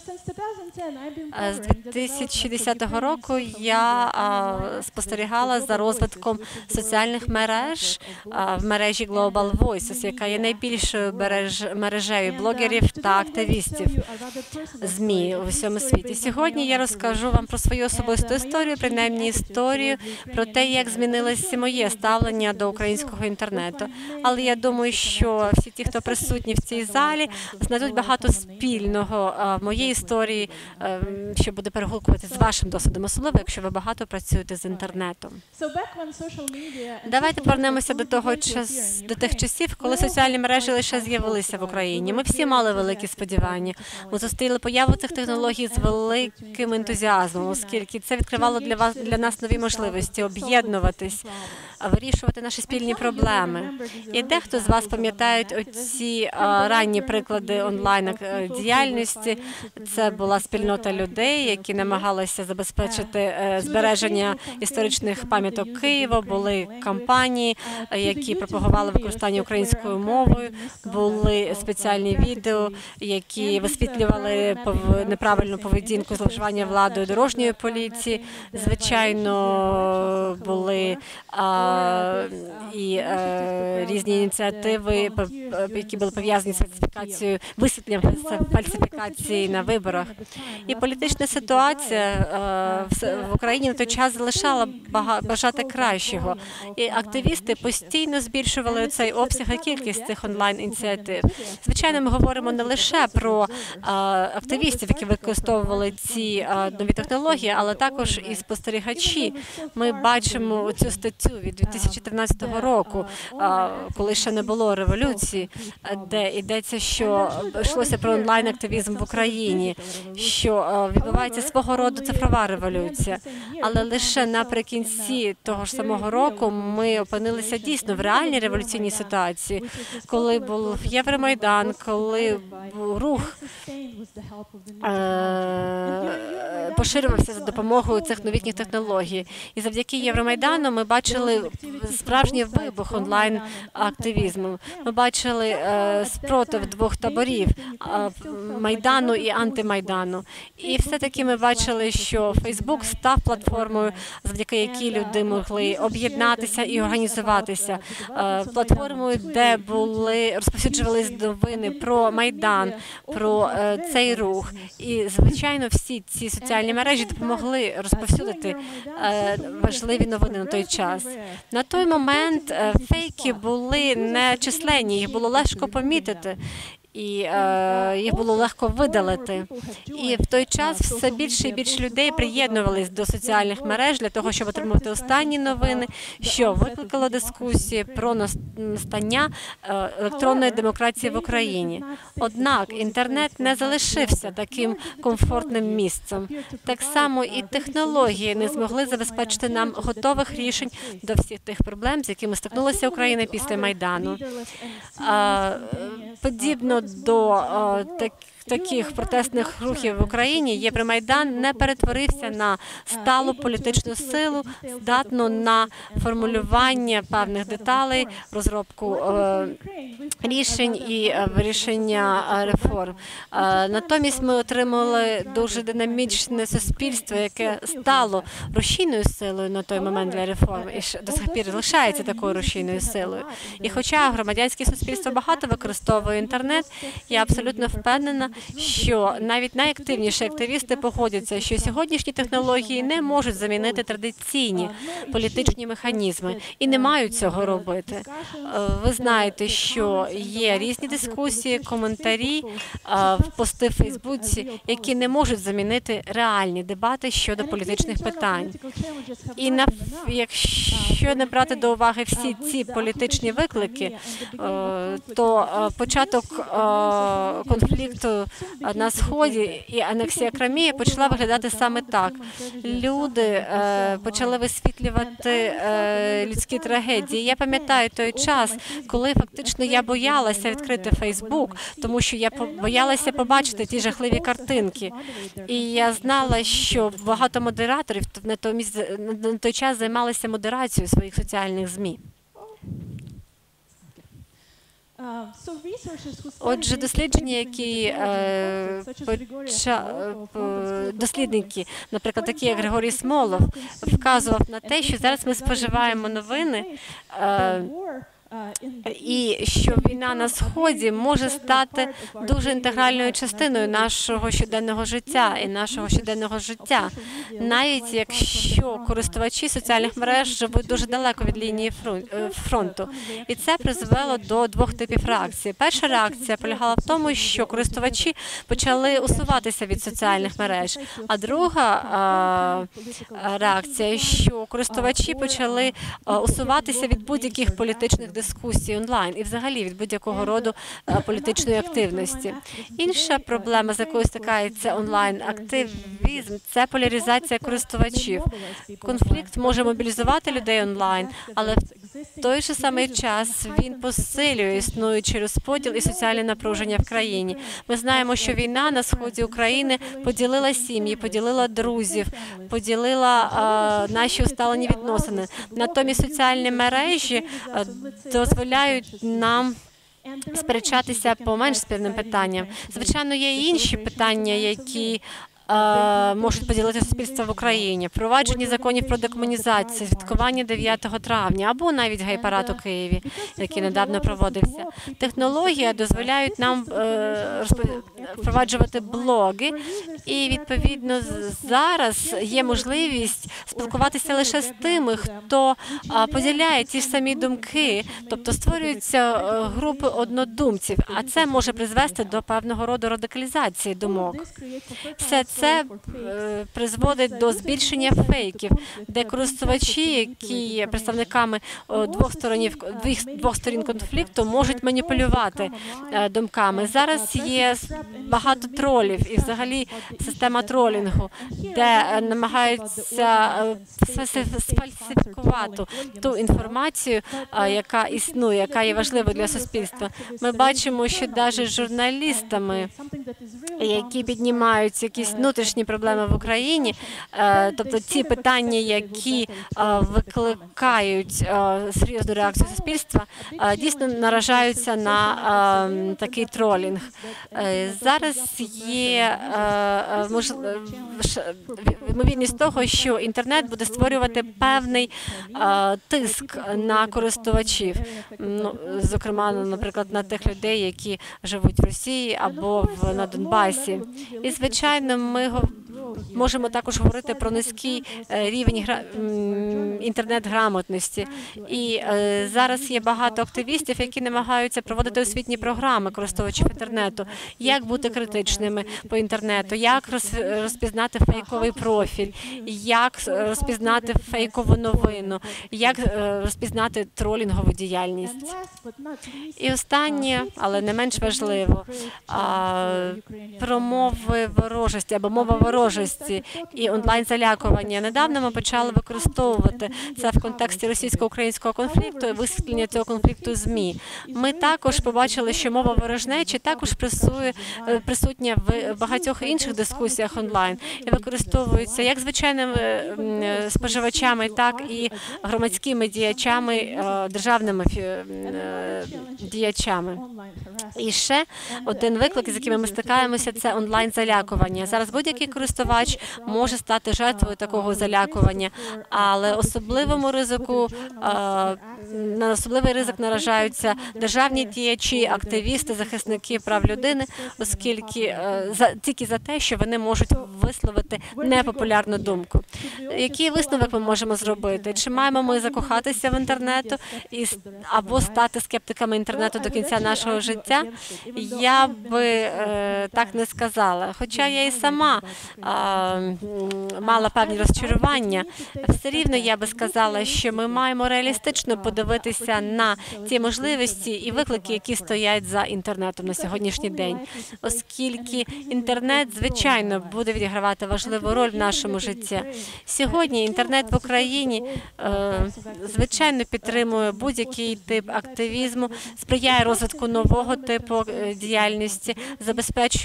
З 2010 року я спостерігала за розвитком соціальних мереж в мережі Global Voices, яка є найбільшою мережею блогерів та активістів ЗМІ у всьому світі. Сьогодні я розкажу вам про свою особисту історію, принаймні історію про те, як змінилося моє ставлення до українського інтернету. Але я думаю, що всі ті, хто присутні в цій залі, знайдуть багато спільного в моїй історії, що буде перегукувати з вашим досвідом, особливо, якщо ви багато працюєте з інтернетом. Давайте повернемося до тих часів, коли соціальні мережі лише з'явилися в Україні. Ми всі мали великі сподівання. Ми зустріли появу цих технологій з великим ентузіазмом, оскільки це відкривало для нас нові можливості об'єднуватись, вирішувати наші спільні проблеми. І дехто з вас пам'ятають оці ранні приклади онлайн-діяльності. Це була спільнота людей, які намагалися забезпечити збереження історичних пам'яток Києва, були кампанії, які пропагували використання українською мовою, були спеціальні відео, які висвітлювали неправильну поведінку зловживання владою дорожньої поліції. Звичайно, були і різні ініціативи, які були пов'язані з фальсифікацією, висвітленням фальсифікації на виборах. І політична ситуація в Україні на той час залишала бажати кращого. І активісти постійно збільшували цей обсяг і кількість цих онлайн-ініціатив. Звичайно, ми говоримо не лише про активістів, які використовували ці нові технології, але також і спостерігачі. Ми бачимо цю статтю від 2013 року, коли ще не було революції, де йдеться, що йшлося про онлайн-активізм в Україні, що відбувається свого роду цифрова революція. Але лише наприкінці того ж самого року ми опинилися дійсно в реальній революційній ситуації, коли був Євромайдан, коли рух поширювався за допомогою цих новітніх технологій. І завдяки Євромайдану ми бачили справжній вибух онлайн-активізму. Ми бачили спротив двох таборів – Майдану і антимайдану. І все-таки ми бачили, що Фейсбук став платформою, завдяки якій люди могли об'єднатися і організуватися. Платформою, де розповсюджувались новини про Майдан, про цей рух. І, звичайно, всі ці соціальні мережі допомогли розповсюдити важливі новини на той час. На той момент фейки були нечисленні, їх було легко помітити. І їх було легко видалити. І в той час все більше і більше людей приєднувались до соціальних мереж для того, щоб отримувати останні новини, що викликало дискусії про настання електронної демократії в Україні. Однак інтернет не залишився таким комфортним місцем. Так само і технології не змогли забезпечити нам готових рішень до всіх тих проблем, з якими стикнулася Україна після Майдану. Подібно до таких протестних рухів в Україні, Євромайдан не перетворився на сталу політичну силу, здатну на формулювання певних деталей, розробку рішень і вирішення реформ. Натомість ми отримали дуже динамічне суспільство, яке стало рушійною силою на той момент для реформ і до сих пір залишається такою рушійною силою. І хоча громадянське суспільство багато використовує інтернет, я абсолютно впевнена, що навіть найактивніші активісти погодяться, що сьогоднішні технології не можуть замінити традиційні політичні механізми і не мають цього робити. Ви знаєте, що є різні дискусії, коментарі, пости в Фейсбуці, які не можуть замінити реальні дебати щодо політичних питань. І якщо не брати до уваги всі ці політичні виклики, то початок конфлікту на Сході і анексія Криму почала виглядати саме так. Люди почали висвітлювати людські трагедії. Я пам'ятаю той час, коли фактично я боялася відкрити Фейсбук, тому що я боялася побачити ті жахливі картинки. І я знала, що багато модераторів на той час займалися модерацією своїх соціальних ЗМІ. Отже, дослідження, які дослідники, наприклад, такі як Григорій Смолов, вказував на те, що зараз ми споживаємо новини, і що війна на Сході може стати дуже інтегральною частиною нашого щоденного життя і нашого щоденного життя, навіть якщо користувачі соціальних мереж живуть дуже далеко від лінії фронту. І це призвело до двох типів реакції. Перша реакція полягала в тому, що користувачі почали усуватися від соціальних мереж, а друга реакція, що користувачі почали усуватися від будь-яких політичних дискусій онлайн і взагалі від будь-якого роду політичної активності. Інша проблема, з якою стикається онлайн-активізм, це поляризація користувачів. Конфлікт може мобілізувати людей онлайн, але в той же самий час він посилює існуючий розподіл і соціальне напруження в країні. Ми знаємо, що війна на сході України поділила сім'ї, поділила друзів, поділила наші усталені відносини. Натомість соціальні мережі дозволяють нам сперечатися по менш спірним питанням. Звичайно, є і інші питання, які можуть поділити суспільство в Україні. Впровадження законів про декомунізацію, святкування 9 травня або навіть гей-парад у Києві, який недавно проводився. Технології дозволяють нам впроваджувати блоги, і, відповідно, зараз є можливість спілкуватися лише з тими, хто поділяє ті ж самі думки, тобто створюються групи однодумців, а це може призвести до певного роду радикалізації думок. Все це призводить до збільшення фейків, де користувачі, які є представниками двох сторін конфлікту, можуть маніпулювати думками. Зараз є багато тролів і взагалі система тролінгу, де намагаються сфальсифікувати ту інформацію, яка існує, яка є важливою для суспільства. Ми бачимо, що навіть журналістами, які піднімають якісь внутрішні проблеми в Україні, тобто ті питання, які викликають серйозну реакцію суспільства, дійсно наражаються на такий тролінг. Зараз є ймовірність того, що інтернет буде створювати певний тиск на користувачів, зокрема, наприклад, на тих людей, які живуть в Росії або на Донбасі. І, звичайно, ми можемо також говорити про низький рівень інтернет-грамотності. І зараз є багато активістів, які намагаються проводити освітні програми користувачів інтернету. Як бути критичними по інтернету, як розпізнати фейковий профіль, як розпізнати фейкову новину, як розпізнати тролінгову діяльність. І останнє, але не менш важливо, промови ворожості або мова ворожості і онлайн-залякування. Недавно ми почали використовувати це в контексті російсько-українського конфлікту і висвітлення цього конфлікту ЗМІ. Ми також побачили, що мова ворожнечі також присутня в багатьох інших дискусіях онлайн і використовується як звичайними споживачами, так і громадськими діячами, державними діячами. І ще один виклик, з яким ми стикаємося, це онлайн-залякування. Зараз будь-який користувач може стати жертвою такого залякування, але на особливий ризик наражаються державні діячі, активісти, захисники прав людини, оскільки тільки за те, що вони можуть висловити непопулярну думку. Який висновок ми можемо зробити? Чи маємо ми закохатися в інтернету або стати скептиками інтернету до кінця нашого життя? Я би так не сказала. Хоча я і сама мала певні розчарування, все рівно я би сказала, що ми маємо реалістично подивитися на ті можливості і виклики, які стоять за інтернетом на сьогоднішній день. Оскільки інтернет, звичайно, буде відігравати важливу роль в нашому житті. Сьогодні інтернет в Україні, звичайно, підтримує будь-який тип активізму, сприяє розвитку нового типу діяльності,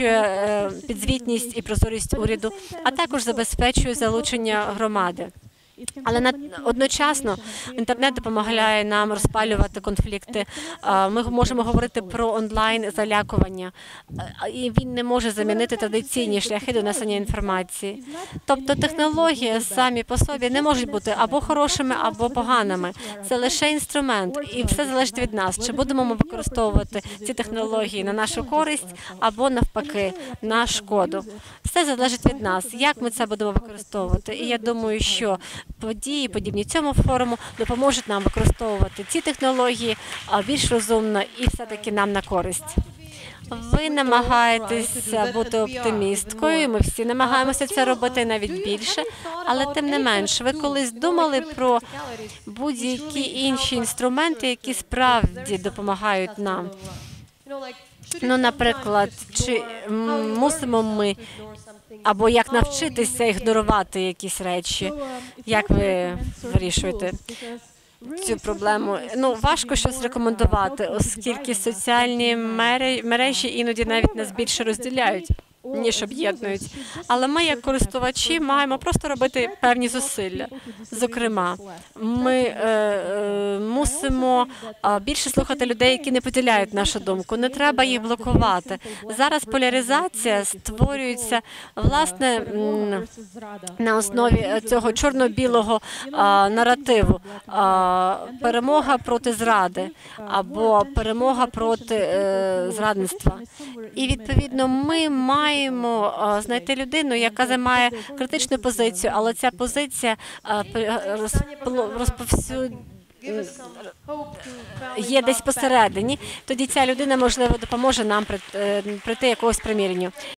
забезпечує підзвітність і прозорість уряду, а також забезпечує залучення громади. Але одночасно інтернет допомагає нам розпалювати конфлікти. Ми можемо говорити про онлайн-залякування, і він не може замінити традиційні шляхи донесення інформації. Тобто технології самі по собі не можуть бути або хорошими, або поганими. Це лише інструмент, і все залежить від нас, чи будемо ми використовувати ці технології на нашу користь, або навпаки, на шкоду. Все залежить від нас, як ми це будемо використовувати. І я думаю, що події, подібні цьому форуму, допоможуть нам використовувати ці технології більш розумно і все-таки нам на користь. Ви намагаєтеся бути оптимісткою, ми всі намагаємося це робити навіть більше, але тим не менш, ви колись думали про будь-які інші інструменти, які справді допомагають нам? Ну, наприклад, чи мусимо ми або як навчитися ігнорувати якісь речі? Як ви вирішуєте цю проблему? Ну, важко щось рекомендувати, оскільки соціальні мережі іноді навіть нас більше розділяють, ніж об'єднують. Але ми, як користувачі, маємо просто робити певні зусилля. Зокрема, ми мусимо більше слухати людей, які не поділяють нашу думку. Не треба їх блокувати. Зараз поляризація створюється, власне, на основі цього чорно-білого наративу. Перемога проти зради або перемога проти зрадництва. І, відповідно, ми маємо знайти людину, яка займає критичну позицію, але ця позиція є десь посередині. Тоді ця людина, можливо, допоможе нам прийти якогось примиренню.